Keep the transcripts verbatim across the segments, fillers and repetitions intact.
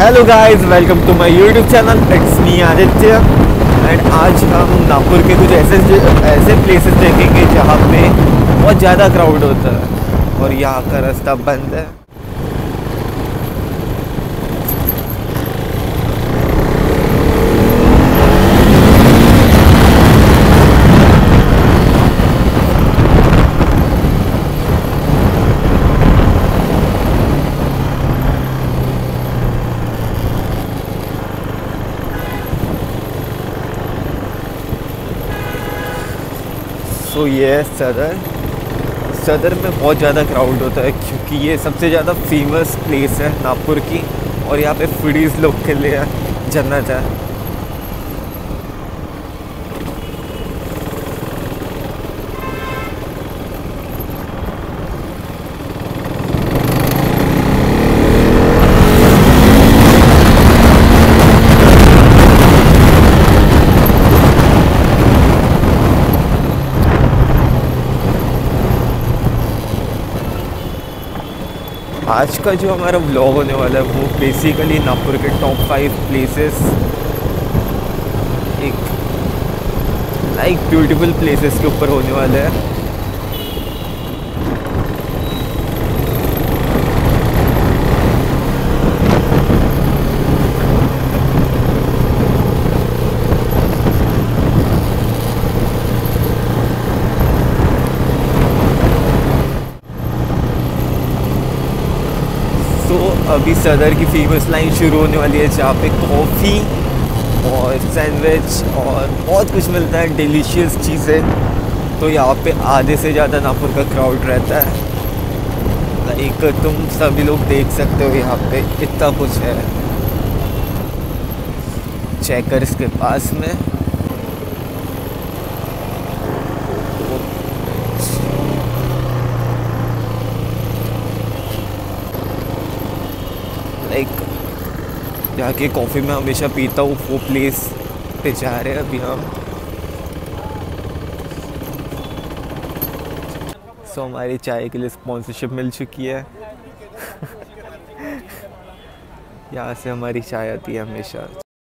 Hello guys, welcome to my YouTube channel. It's me Aditya and आज हम नागपुर के कुछ ऐसे ऐसे प्लेसेस देखेंगे जहाँ पे बहुत ज़्यादा क्राउड होता है और यहाँ का रास्ता बंद है। तो ये है सदर। सदर में बहुत ज़्यादा क्राउड होता है क्योंकि ये सबसे ज़्यादा फेमस प्लेस है नागपुर की और यहाँ पे फूडीज़ लोग के लिए जन्नत है। आज का जो हमारा व्लॉग होने वाला है वो बेसिकली नागपुर के टॉप फाइव प्लेसेस, एक लाइक ब्यूटीफुल प्लेसेस के ऊपर होने वाला है। तो अभी सदर की फेमस लाइन शुरू होने वाली है जहाँ पे कॉफ़ी और सैंडविच और बहुत कुछ मिलता है, डिलीशियस चीज़ें। तो यहाँ पे आधे से ज़्यादा नागपुर का क्राउड रहता है। लाइक तुम सभी लोग देख सकते हो यहाँ पे इतना कुछ है चेकर्स के पास में। लाइक जहाँ की कॉफ़ी मैं हमेशा पीता हूँ वो प्लेस पे जा रहे हैं अभी हम। सो हमारी चाय के लिए स्पॉन्सरशिप मिल चुकी है। यहाँ से हमारी चाय आती है हमेशा।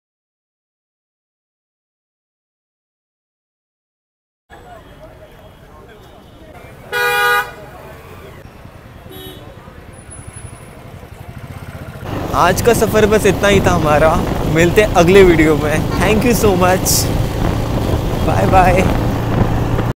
आज का सफ़र बस इतना ही था हमारा। मिलते अगले वीडियो में। Thank you so much. Bye bye.